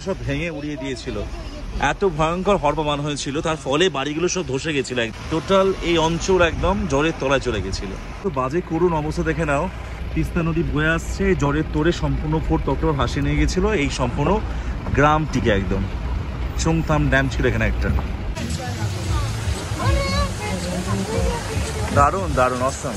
সব ভেঙে উড়িয়ে দিয়েছিল। এত ভয়ঙ্কর হড়পমান হয়েছিল, তার ফলে বাড়িগুলো সব ধসে গেছিল। টোটাল এই অঞ্চল একদম জ্বরের তলায় চলে গেছিল। তো বাজে করুণ অবস্থা দেখে নাও, তিস্তা নদী বয়ে আসছে জ্বরের তোড়ে, সম্পূর্ণ ফোর্ট অক্টোবর ভাসিয়ে নিয়ে গেছিল এই সম্পূর্ণ গ্রামটিকে। একদম চুংথাম ড্যাম ছিল এখানে একটা। দারুণ দারুণ, অসাম।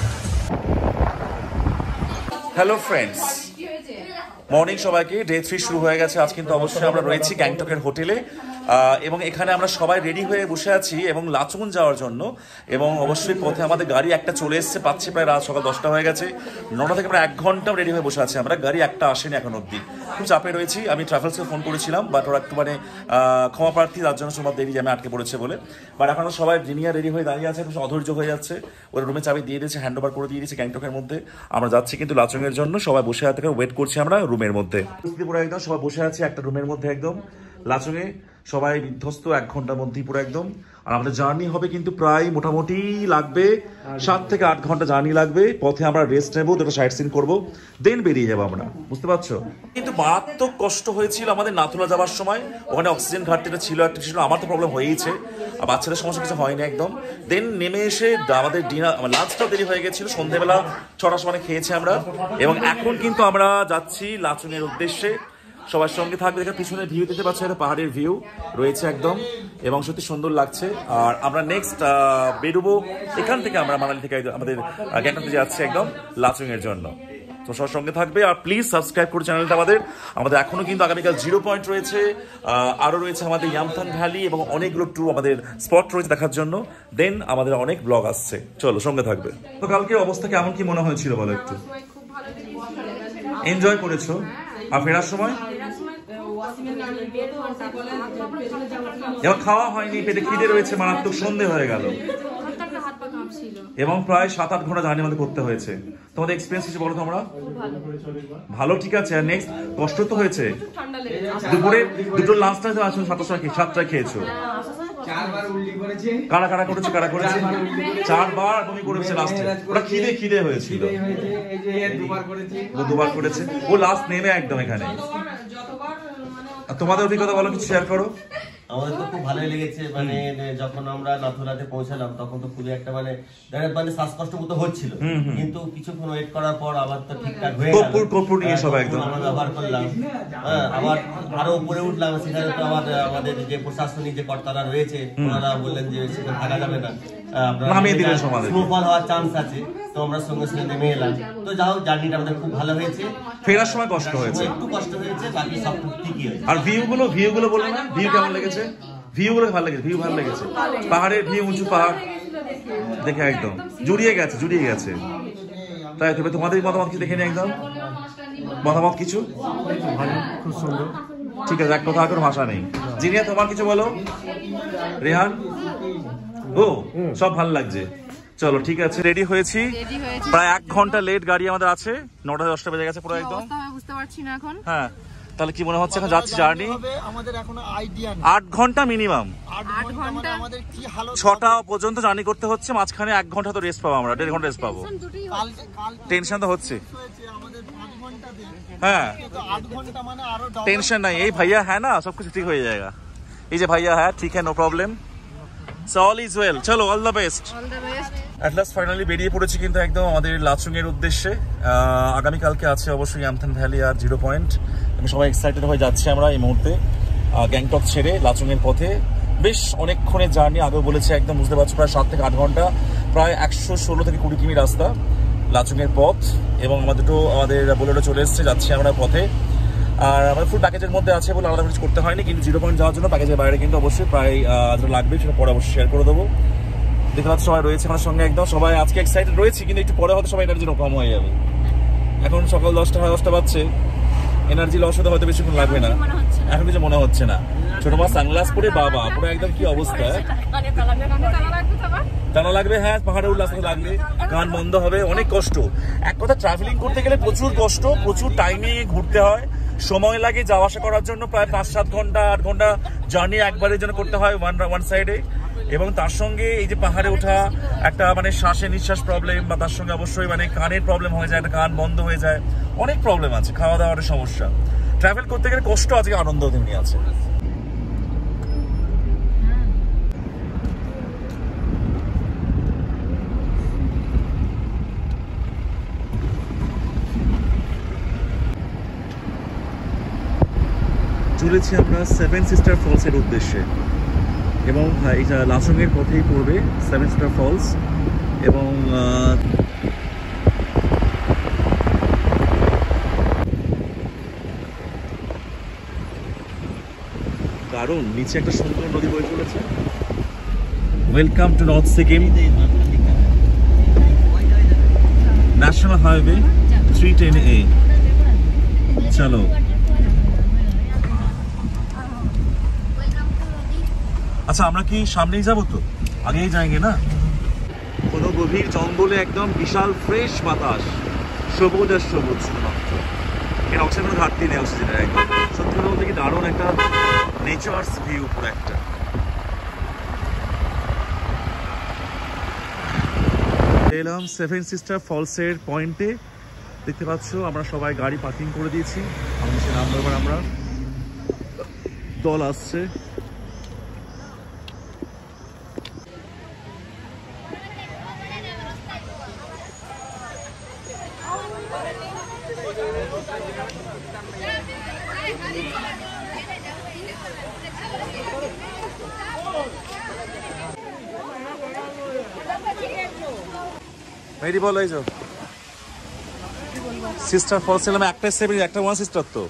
হ্যালো ফ্রেন্ডস, মর্নিং সবাইকে। ডে 3 শুরু হয়ে গেছে আজ, কিন্তু অবশ্যই আমরা রয়েছি গ্যাংটকের হোটেলে এবং এখানে আমরা সবাই রেডি হয়ে বসে আছি এবং লাচুং যাওয়ার জন্য। এবং অবশ্যই পথে আমাদের গাড়ি একটা চলে এসছে, পাচ্ছি প্রায় রাত সকাল 10টা হয়ে গেছে। 9টা থেকে প্রায় 1 ঘন্টাও রেডি হয়ে বসে আছি আমরা, গাড়ি একটা আসেনি এখন অবধি। খুব চাপে রয়েছি। আমি ট্রাভেলসকে ফোন করেছিলাম, বাট ওরা একটু ক্ষমা প্রার্থী, তার জন্য সব দেরি আমি আটকে পড়েছে বলে। বাট এখন সবাই জিনিয়ার রেডি হয়ে দাঁড়িয়ে আছে, অধৈর্য হয়ে যাচ্ছে। ওরা রুমে চাবি দিয়ে দিয়েছে, হ্যান্ড ওভার করে দিয়ে দিয়েছে গ্যাংটকের মধ্যে। আমরা যাচ্ছি কিন্তু লাচুংয়ের জন্য, সবাই বসে থেকে ওয়েট করছি আমরা রুমের মধ্যে। পুরো একদম সবাই বসে আছি একটা রুমের মধ্যে একদম লাচুংয়ে, সবাই বিধ্বস্ত। 1 ঘন্টার মধ্যেই পুরো একদম। আর আমাদের জার্নি হবে কিন্তু প্রায় মোটামুটি লাগবে 7 থেকে 8 ঘন্টা জার্নি লাগবে। পথে আমরা রেস্ট নেবো, দুটো সাইট সিন করবো, দেন বেরিয়ে যাবো আমরা, বুঝতে পারছো? কিন্তু মারাত্মক কষ্ট হয়েছিল আমাদের নাথুলা যাওয়ার সময়। ওখানে অক্সিজেন ঘাটতিটা ছিল, একটা ছিল। আমার তো প্রবলেম হয়েইছে, আর বাচ্চাদের সমস্যা কিছু হয়নি একদম। দেন নেমে এসে আমাদের ডিনার, লাঞ্চটাও দেরি হয়ে গেছিল। সন্ধ্যেবেলা 6টার সময় খেয়েছি আমরা। এবং এখন কিন্তু আমরা যাচ্ছি লাচুংয়ের উদ্দেশ্যে। সবার সঙ্গে থাকবে। দেখে পিছনে ভিউ দিতে পারছে, একটা পাহাড়ের ভিউ রয়েছে একদম, এবং সত্যি সুন্দর লাগছে। আর আমরা নেক্সট বেরোবো এখান থেকে, আমরা মানালি থেকে আমাদের গ্যাংটকে যাচ্ছি একদম লাচুংয়ের জন্য। তো সবার সঙ্গে থাকবে। আর প্লিজ সাবস্ক্রাইব করে চ্যানেলটা আমাদের এখনো কিন্তু আগামীকাল 0 পয়েন্ট রয়েছে, আরও রয়েছে আমাদের ইয়ামথাং ভ্যালি এবং অনেকগুলো আমাদের স্পট রয়েছে দেখার জন্য। দেন আমাদের অনেক ব্লগ আসছে, চলো সঙ্গে থাকবে। তো কালকে অবস্থা কেমন কি মনে হয়েছিল বলো একটু? এনজয় করেছো? আর ফেরার সময় এবার খাওয়া হয়নি, পেটে খিদে রয়েছে মারাত্মক, সন্ধে হয়ে গেল এবং প্রায় 7-8 ঘন্টা জার্নি আমাদের করতে হয়েছে। তোমাদের এক্সপিরিয়েন্স কিছু বলো তোমরা? ভালো, ঠিক আছে। আর নেক্সট কষ্ট তো হয়েছে, দুপুরে দুটো লাঞ্চটা আসলে 7টায় খেয়েছো। কারা কারা করেছে? 4বার বমি করেছে লাস্টে। ওরা খিদে হয়েছিল, 2বার করেছে। ও লাস্ট নেমে একদম এখানে। তোমাদের অভিজ্ঞতা বলো, কিছু শেয়ার করো। আমাদের তো খুব ভালোই লেগেছে। যখন আমরা নাথুলাতে পৌঁছালাম তখন তো খুবই একটা শ্বাসকষ্ট মতো হচ্ছিল, কিন্তু কিছুক্ষণ ওয়েট করার পর আবার তো ঠিকঠাক হয়ে গেল। কর্পূর নিয়ে সবাই একদম আমরা ব্যবহার করলাম। আবার আরো উপরে উঠলাম, সেখানে তো আমাদের যে প্রশাসনিক যে কর্তারা রয়েছে ওনারা বললেন যে সেখানে থাকা যাবে না, স্নোফল হওয়ার চান্স আছে। তো আমরা সঙ্গে সঙ্গে নেমে এলাম। তো যাই হোক, জার্নিটা আমাদের খুব ভালো হয়েছে। ফেরার সময় কষ্ট হয়েছে, একটু কষ্ট হয়েছে, বাকি সব ঠিকই হয়েছে। আর ভিউগুলো বললো না, ভিউ কেমন লেগেছে? ভিউগুলো ভালো লেগেছে। পাহাড়ের ভিউ, উঁচু পাহাড় দেখে একদম জুড়িয়ে গেছে। তাই তবে তোমাদের মতামত কি দেখে নি? একদম মতামত কিছু? খুব সুন্দর, ঠিক আছে। এক কথা কোনো ভাষা নেই। জিনিয়া, তোমার কিছু বলো। রেহান? ও সব ভালো লাগছে। চলো ঠিক আছে, রেডি হয়েছি। প্রায় 1 ঘন্টা লেট গাড়ি আমাদের আছে, 9টা 10টা বেজে গেছে পুরো একদম। বুঝতে পারছি না এখন। হ্যাঁ, তাহলে কি মনে হচ্ছে এখন যাচ্ছি জার্নি? আমাদের এখনো আইডিয়া নেই। 8 ঘন্টা মিনিমাম, 8 ঘন্টা আমাদের কি হালত। 6টা পর্যন্ত জার্নি করতে হচ্ছে, মাঝখানে 1 ঘন্টা তো রেস্ট পাবো আমরা, 1.5 ঘন্টা রেস্ট পাবো। টেনশন তো হচ্ছে। আমাদের 5 ঘন্টা দেরি। হ্যাঁ, 8 ঘন্টা মানে আরো টেনশন নাই। এই ভাইয়া হ্যাঁ না, সব কিছু ঠিক হয়ে যায়গা। এই যে ভাইয়া হ্যাঁ, ঠিক হ্যাঁ, no problem. So all is well. চলো, all the best. At last finally বেরিয়ে পড়েছি কিন্তু একদম আমাদের লাচুং এর উদ্দেশ্যে। আগামীকালকে আছে অবশ্যই ইয়ামথাং ভ্যালি আর 0 পয়েন্ট। আমি সবাই এক্সাইটেড হয়ে যাচ্ছি আমরা এই মুহূর্তে গ্যাংটক ছেড়ে লাচুং এর পথে। বেশ অনেকক্ষণের জার্নি, আগেও বলেছে একদম, বুঝতে পারছো, প্রায় 7 থেকে 8 ঘন্টা, প্রায় 116 থেকে 20 কিমি রাস্তা লাচুং এর পথ। এবং আমাদের বোলেরো চলে এসছে, যাচ্ছি আমরা পথে। আর আমাদের ফুল প্যাকেজের মধ্যে আছে বলে আলাদা কিছু করতে হয়নি, কিন্তু 0 পয়েন্ট যাওয়ার জন্য প্যাকেজের বাইরে কিন্তু অবশ্যই প্রায় লাগবে, সেটা পরে অবশ্যই শেয়ার করে দেবো। দেখতে পাচ্ছি সবাই রয়েছে আমার সঙ্গে একদম, সবাই আজকে এক্সাইটেড রয়েছি, কিন্তু একটু পরে হয়তো সবাই এনার্জি কম হয়ে যাবে। এখন সকাল 10টা 10টা বাজছে, এনার্জি লস হতে হয়তো বেশিক্ষণ লাগবে না, এখন কিছু মনে হচ্ছে না। ছোট মাছ সানগ্লাস পরে বাবা পুরো একদম কি অবস্থা, টানা লাগবে। হ্যাঁ, পাহাড়ে উঠলে আস্তে লাগবে, কান বন্ধ হবে, অনেক কষ্ট। এক কথা, ট্রাভেলিং করতে গেলে প্রচুর কষ্ট, প্রচুর টাইমে ঘুরতে হয়, সময় লাগে যাওয়া আসা করার জন্য। প্রায় 5-7 ঘন্টা 8 ঘন্টা জার্নি একবারের জন্য করতে হয় ওয়ান সাইডে। এবং তার সঙ্গে এই যে পাহাড়ে ওঠা একটা শ্বাসে নিঃশ্বাস প্রবলেম, বা তার সঙ্গে অবশ্যই কানের প্রবলেম হয়ে যায়, একটা কান বন্ধ হয়ে যায়, অনেক প্রবলেম আছে, খাওয়া দাওয়ার সমস্যা। ট্রাভেল করতে গেলে কষ্ট আছে, আনন্দ তেমনি আছে। চলেছি আমরা সেভেন সিস্টার ফলসের উদ্দেশ্যে, এবং এটা লাচুংয়ের পথেই পড়বে সেভেন সিস্টার ফলস। এবং কারণ নিচে একটা সুন্দর নদী বয়ে চলেছে। Welcome to north Sikkim national highway 310A। চলো, আচ্ছা আমরা কি সামনেই যাবো? তো আগেই যাएंगे না। কোনো গভীর জঙ্গলে একদম বিশাল ফ্রেশ বাতাস, সবুজ আর সবুজ মাত্র। এর অক্সিজেনের ঘাটতি নেই, অক্সিজেনের একদম। সত্যি কথা বলতে কি দারুণ একটা নেচার্স ভিউ পুরো একটা। এলাম সেভেন সিস্টার ফলসের পয়েন্টে। দেখতে পাচ্ছ আমরা সবাই গাড়ি পার্কিং করে দিয়েছি। আমাদের সে নাম ধরবার আমরা দল আসছে। মেরি বলো, এই যে সিস্টার ফলস এলাম। একটা সেভেন, একটা ওয়ান সিস্টার। তো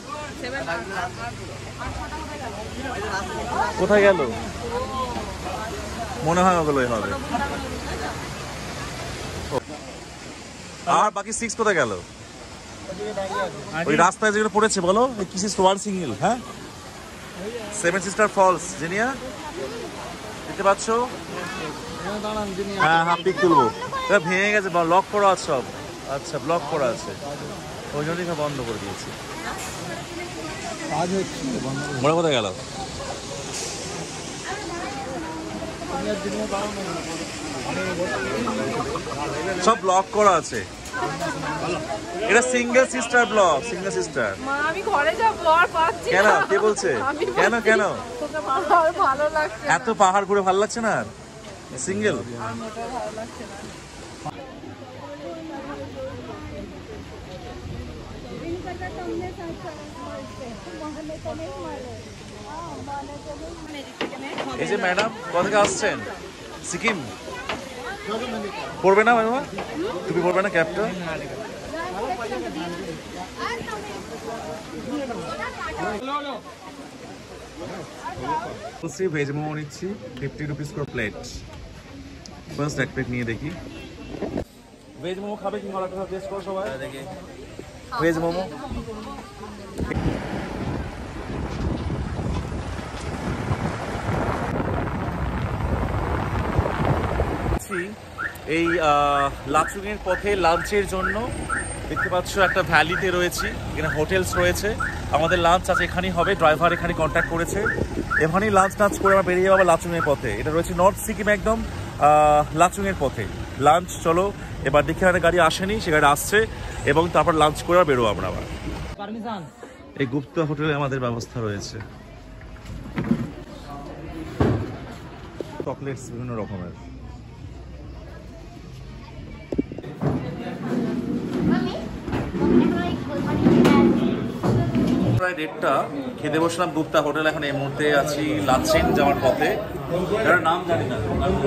কোথায় গেল? মনে হয় ওগুলোই হবে। আর বাকি 6 কোথায় গেল? ওই রাস্তায় যেগুলো পড়েছে বলো, কিস ইজ ওয়ান সিঙ্গেল। হ্যাঁ, সেভেন সিস্টার ফলস জিনিয়া দেখতে পাচ্ছ? হ্যাঁ হ্যাঁ, পিক তুলবো। এটা ভেঙে গেছে, লক করা আছে সব। আচ্ছা, ব্লক করা আছে, ওই জন্যই বন্ধ করে দিয়েছি। বড় কোথায় গেল? সব ব্লক করা আছে। এটা single sister block, single sister. মা আমি ঘরে যাব আর পাচ্ছি না। কেন? কে বলছে? কেন কেন? তোকে ভালো লাগছে এত পাহাড় ঘুরে ভালো লাগছে না? সিঙ্গেল আর মোটেও ভালো লাগছে না। এই যে ম্যাডাম, কোথা থেকে আসছেন? সিকিম। পড়বে না ম্যাডাম? তুমি পড়বে না ক্যাবটা? ভেজ মোমো নিচ্ছি 50 রুপিস করে প্লেট। ফার্স্ট এক প্লেট নিয়ে দেখি। ভেজ মোমো খাবে কি মালাটা টেস্ট করো সবাই দেখি। ভেজ মোমো এই লাচুংয়ের পথে লাঞ্চের জন্য। দেখতে পাচ্ছ একটা ভ্যালিতে রয়েছি, এখানে হোটেলস রয়েছে। আমাদের লাঞ্চ আছে এখানেই হবে, ড্রাইভার এখানে কন্ট্যাক্ট করেছে। এখানেই লাঞ্চ টাঞ্চ করে আমরা বেরিয়ে যাবো লাচুংয়ের পথে। এটা রয়েছে নর্থ সিকিম একদম লাচুংয়ের পথে লাঞ্চ। চলো এবার দেখে একটা গাড়ি আসেনি, সে গাড়ি আসছে, এবং তারপর লাঞ্চ করে বেরোবো আমরা আবার। এই গুপ্তা হোটেলে আমাদের ব্যবস্থা রয়েছে, চকলেটস বিভিন্ন রকমের। প্রায় 1:30 খেতে বসলাম গুপ্তা হোটেল। এখন এই মুহূর্তে আছি লাচেন যাওয়ার পথে। এটার নাম জানি না,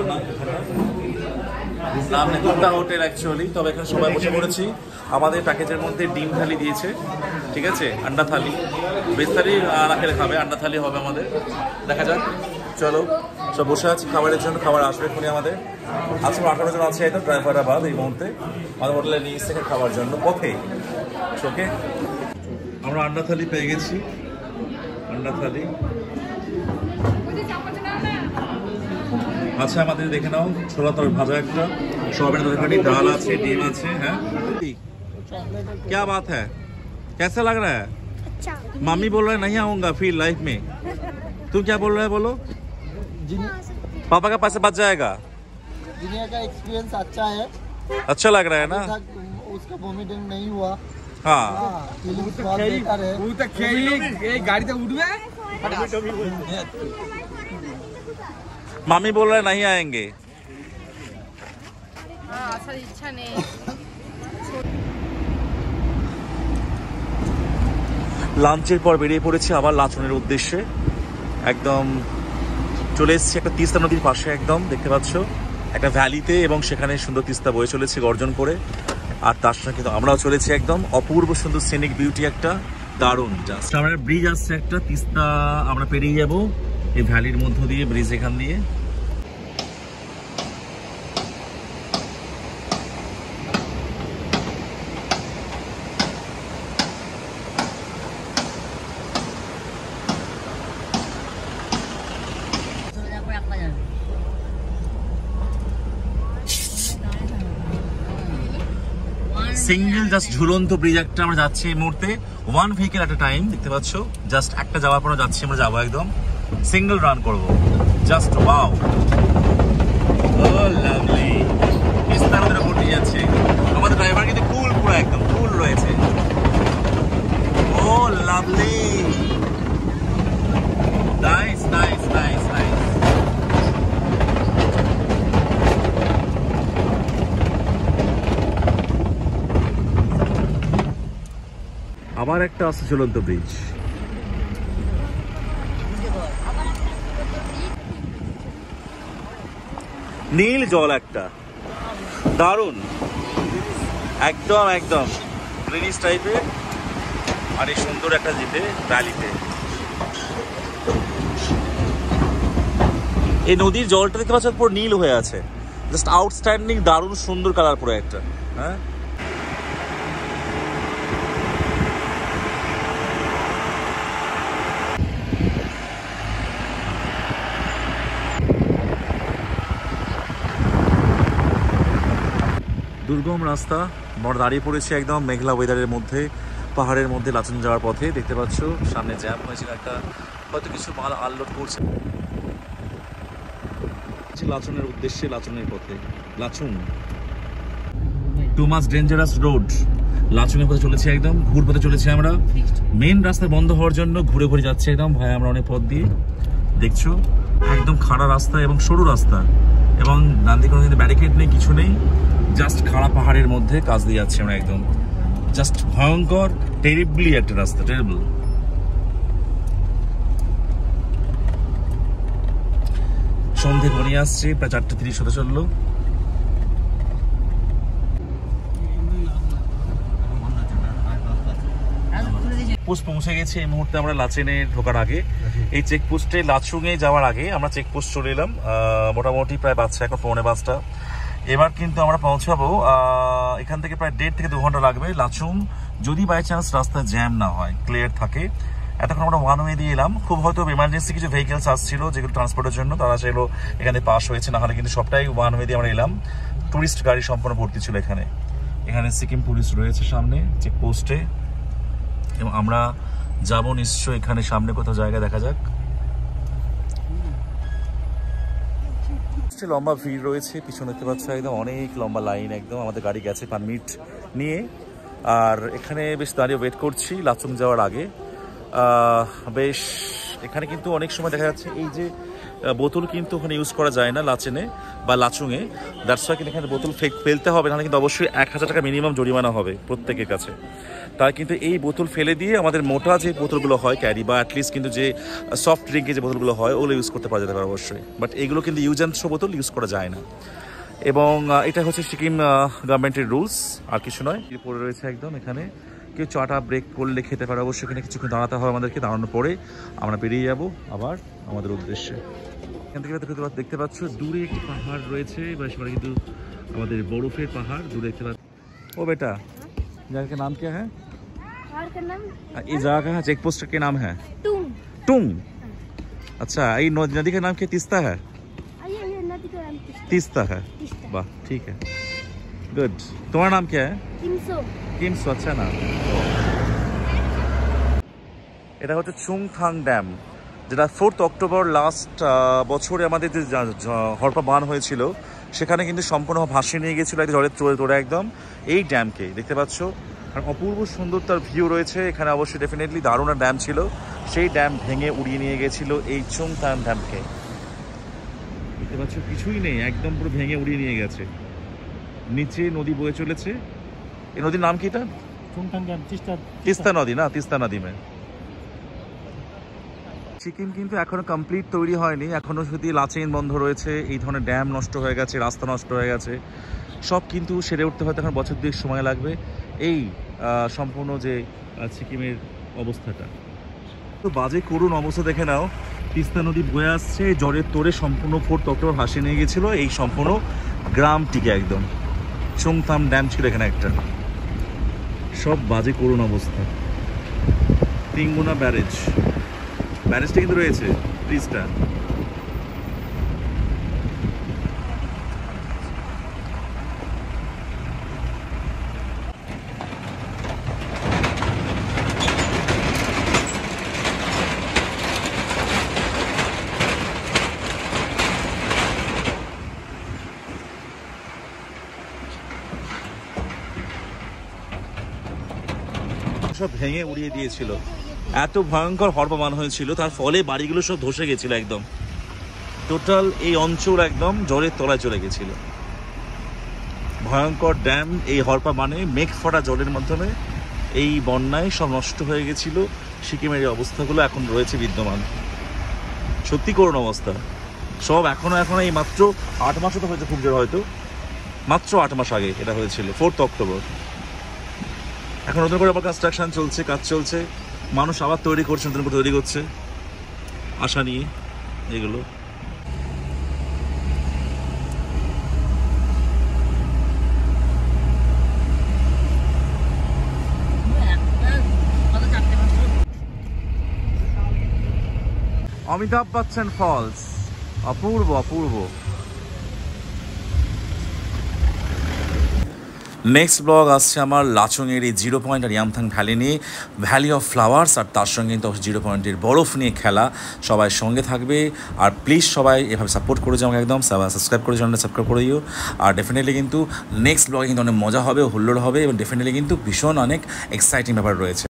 নাম নেই গুপ্তা হোটেল অ্যাকচুয়ালি। তবে এখানে সবাই বসে পড়েছি। আমাদের প্যাকেজের মধ্যে ডিম থালি দিয়েছে, ঠিক আছে, আন্ডা থালি। ভেজ থালি না খেলে খাবে, আন্ডা থালি হবে আমাদের। দেখা যাক, চলো সব বসে আছি খাবারের জন্য। খাবার আসবে এখনই আমাদের। আজকে 18 জন আছে হয়তো, ড্রাইভাররা বাদ। এই মুহূর্তে আমাদের হোটেলে নিয়ে এসে খাবার জন্য পথেই। ওকে, আমরা আন্ডা থালি পেয়ে গেছি। আন্ডা থালি আচ্ছা, আমাদের দেখে নাও। ছোলা তর ভাজা একটা, সোয়াবিনের তরকারি, ডাল আছে, ডিম আছে। হ্যাঁ, क्या बात है, कैसा लग रहा है? मामी बोल रहे नहीं आऊंगा फिर लाइफ में। तू क्या बोल रहा है बोलो? पापा का पैसे बच जाएगा। दुनिया का एक्सपीरियंस अच्छा है, अच्छा लग रहा है ना? उसका वोमिटिंग नहीं हुआ। हाँ मामी बोल रहे नहीं आएंगे। আসার ইচ্ছা নেই। লাঞ্চের পর বেরিয়ে পড়েছি আবার লাচনের উদ্দেশ্যে। একদম চলে এসেছি একটা তিস্তা নদীর পাশে, একদম দেখতে পাচ্ছ একটা ভ্যালিতে, এবং সেখানে সুন্দর তিস্তা বয়ে চলেছে গর্জন করে। আর তার সঙ্গে কিন্তু আমরাও চলেছি একদম অপূর্ব সুন্দর সিনিক বিউটি, একটা দারুণ জাস্ট। আমরা ব্রিজ আসছে একটা, তিস্তা আমরা পেরিয়ে যাব এই ভ্যালির মধ্য দিয়ে, ব্রিজ এখান দিয়ে। সিঙ্গেল জাস্ট ঝুলন্ত ব্রিজ একটা আমরা যাচ্ছি এই মুহূর্তে, one vehicle at a time, দেখতে পাচ্ছ জাস্ট একটা যাওয়ার পর যাচ্ছি, আমরা যাবো একদম সিঙ্গেল রান করবো, just wow, oh lovely. Teesta নদীর উপর দিয়ে যাচ্ছে, আমাদের ড্রাইভার কিন্তু কুল, পুরো একদম কুল রয়েছে, oh lovely, nice nice nice nice. আবার একটা আছে ঝুলন্ত ব্রিজ, নীল জল একটা, দারুণ একদম একদম গ্রিনিশ টাইপের, আর এই সুন্দর একটা জিতে ভ্যালিতে। এই নদীর জলটা দেখতে পাচ্ছ পুরো নীল হয়ে আছে, জাস্ট আউটস্ট্যান্ডিং, দারুণ সুন্দর কালার পুরো একটা। হ্যাঁ, দুর্গম রাস্তা, আমরা দাঁড়িয়ে পড়েছি একদম মেঘলা ওয়েদারের মধ্যে, পাহাড়ের মধ্যে লাচুং যাওয়ার পথে। দেখতে পাচ্ছ সামনে জ্যাম হয়েছিল একটা, হয়তো কিছু মাল আনলোড করছে লাচুংয়ের উদ্দেশ্যে, লাচুংয়ের পথে, Lachung too much dangerous road, লাচুংয়ের পথে চলেছি একদম, ঘুর পথে চলেছি আমরা, মেন রাস্তা বন্ধ হওয়ার জন্য ঘুরে ঘুরে যাচ্ছে একদম ভাই, আমরা অনেক পথ দিয়ে দেখছো একদম খাড়া রাস্তা এবং সরু রাস্তা, এবং ডান দিকে কোনো ব্যারিকেড নেই, কিছু নেই, জাস্ট খাড়া পাহাড়ের মধ্যে কাজ দিয়ে যাচ্ছে আমরা একদম, জাস্ট ভয়ঙ্কর টেরিবলি একটা রাস্তা, টেরিবল। সন্ধে ঘনিয়ে আসছে, প্রায় 4:30 হতে চললো। পোস্ট পৌঁছে গেছে এই মুহূর্তে আমরা লাচেনে ঢোকার আগে। এই চেকপোস্টে লাচুংয়ে যাওয়ার আগে আমরা চেকপোস্ট চলে এলাম, মোটামুটি প্রায় বাজছে এখন 4:45। এবার কিন্তু আমরা পৌঁছাবো এখান থেকে প্রায় 1.5 থেকে 2 ঘন্টা লাগবে লাচুং, যদি বাই চান্স রাস্তায় জ্যাম না হয়, ক্লিয়ার থাকে। এতক্ষণ আমরা ওয়ান ওয়ে দিয়ে এলাম, খুব হয়তো এমার্জেন্সি কিছু ভেহিকেলস আসছিল যেগুলো ট্রান্সপোর্টের জন্য, তারা সেগুলো এখানে পাস হয়েছে, না হলে কিন্তু সবটাই ওয়ান ওয়ে দিয়ে আমরা এলাম। টুরিস্ট গাড়ি সম্পূর্ণ ভর্তি ছিল এখানে। এখানে সিকিম পুলিশ রয়েছে সামনে চেকপোস্টে, এবং আমরা যাব নিশ্চয় এখানে সামনে কোথাও জায়গা দেখা যাক। লম্বা ভিড় রয়েছে, পিছনে দেখতে পাচ্ছ একদম অনেক লম্বা লাইন, একদম আমাদের গাড়ি গেছে পারমিট নিয়ে, আর এখানে বেশ দাঁড়িয়ে ওয়েট করছি লাচুং যাওয়ার আগে। বেশ এখানে কিন্তু অনেক সময় দেখা যাচ্ছে এই যে বোতল কিন্তু ওখানে ইউজ করা যায় না লাচেনে বা লাচুংয়ে, দ্যাটস ওয়াই কিন্তু এখানে বোতল ফেলতে হবে, নাহলে কিন্তু অবশ্যই 1000 টাকা মিনিমাম জরিমানা হবে প্রত্যেকের কাছে। তাই কিন্তু এই বোতল ফেলে দিয়ে আমাদের মোটা যে বোতলগুলো হয় ক্যারি, বা অ্যাটলিস্ট কিন্তু যে সফট ড্রিঙ্কের যে বোতলগুলো হয় ওগুলো ইউজ করতে পারা যেতে পারে অবশ্যই, বাট এইগুলো কিন্তু ইউজ অ্যান্ড থ্রো বোতল ইউজ করা যায় না। এবং এটা হচ্ছে সিকিম গভর্নমেন্টের রুলস, আর কিছু নয়। পড়ে রয়েছে একদম এখানে, কেউ চাটা ব্রেক করলে খেতে পারে, অবশ্যই এখানে কিছুক্ষণ দাঁড়াতে হবে আমাদেরকে, দাঁড়ানোর পরে আমরা বেরিয়ে যাব আবার আমাদের উদ্দেশ্যে। এখান থেকে দেখতে পাচ্ছ দূরে একটি পাহাড় রয়েছে, বা সেটা কিন্তু আমাদের বরফের পাহাড় দূরে দেখতে পাচ্ছ। ও বেটা, जगह का नाम क्या है? पहाड़ का नाम इस जगह का चेक पोस्ट के नाम है टुंग। टुंग, अच्छा ये नदी का नाम क्या तीस्ता है? ये नदी का नाम तीस्ता है, वाह ठीक है, गुड। तुम्हारा नाम क्या है? किमसो। किमसो, अच्छा नाम। এটা হচ্ছে চুংথাং ড্যাম, যেটা 4 অক্টোবর লাস্ট বছরে আমাদের যে হরপা বান হয়েছিল সেখানে কিন্তু সম্পূর্ণ ভাসিয়ে নিয়ে গেছিলো জলের তোড়ে একদম এই ড্যামকে। দেখতে পাচ্ছ আর অপূর্ব সুন্দর তার ভিউ রয়েছে এখানে। অবশ্যই ডেফিনেটলি দারুণ ড্যাম ছিল, সেই ড্যাম ভেঙে উড়িয়ে নিয়ে গেছিল এই চুংথাং ড্যামকে। দেখতে পাচ্ছ কিছুই নেই, একদম পুরো ভেঙে উড়িয়ে নিয়ে গেছে। নিচে নদী বয়ে চলেছে। এই নদীর নাম কি? এটা তিস্তা নদী না? তিস্তা নদী মে সিকিম কিন্তু এখনো কমপ্লিট তৈরি হয়নি, এখনো শুধু লাচেন বন্ধ রয়েছে, এই ধরনের ড্যাম নষ্ট হয়ে গেছে, রাস্তা নষ্ট হয়ে গেছে, সব কিন্তু সেরে উঠতে হয়তো এখন বছর 2 সময় লাগবে। এই সম্পূর্ণ যে সিকিমের অবস্থাটা তো বাজে করুণ অবস্থা দেখে নাও। তিস্তা নদী বয়ে আসছে, জ্বরের তোড়ে সম্পূর্ণ 4 অক্টোবর ভাসিয়ে নিয়ে গেছিলো এই সম্পূর্ণ গ্রামটিকে। একদম চুংথাং ড্যাম ছিল এখানে একটা, সব বাজে করুণ অবস্থা। তিনগুনা ব্যারেজটা কিন্তু রয়েছে, ব্রিজটা। সব ভেঙে উড়িয়ে দিয়েছিল, এত ভয়ঙ্কর হড়পমান হয়েছিল, তার ফলে বাড়িগুলো সব ধসে গেছিল একদম। টোটাল এই অঞ্চল একদম জলের তলায় চলে গেছিল। ভয়ঙ্কর ড্যাম, এই হড়পা মানে মেঘ ফোটা জলের মাধ্যমে এই বন্যায় সব নষ্ট হয়ে গেছিল। সিকিমের এই অবস্থাগুলো এখন রয়েছে বিদ্যমান, সত্যি করুণ অবস্থা। সব এখনো এই মাত্র 8 মাসও তো হয়েছে, খুব জোর হয়তো মাত্র 8 মাস আগে এটা হয়েছিল 4 অক্টোবর। এখন নতুন করে আবার কনস্ট্রাকশন চলছে, কাজ চলছে, মানুষ আবার তৈরি করছে, নতুন করে তৈরি করছে আশা নিয়ে এগুলো। অমিতাভ বচ্চন ফলস, অপূর্ব অপূর্ব। নেক্সট ব্লগ আসছে আমার লাচুংয়ের এই 0 পয়েন্ট আর ইয়ামথাং ভ্যালি নিয়ে, ভ্যালি অফ ফ্লাওয়ার্স, আর তার সঙ্গে কিন্তু 0 পয়েন্টের বরফ নিয়ে খেলা। সবাই সঙ্গে থাকবে, আর প্লিজ সবাই এভাবে সাপোর্ট করে যাও আমাকে, একদম সাবস্ক্রাইব করে চ্যানেলটা সাবস্ক্রাইব করে দিও। আর ডেফিনেটলি কিন্তু নেক্সট ব্লগে কিন্তু অনেক মজা হবে, হুল্লোড় হবে, এবং ডেফিনেটলি কিন্তু ভীষণ অনেক এক্সাইটিং ব্যাপার রয়েছে।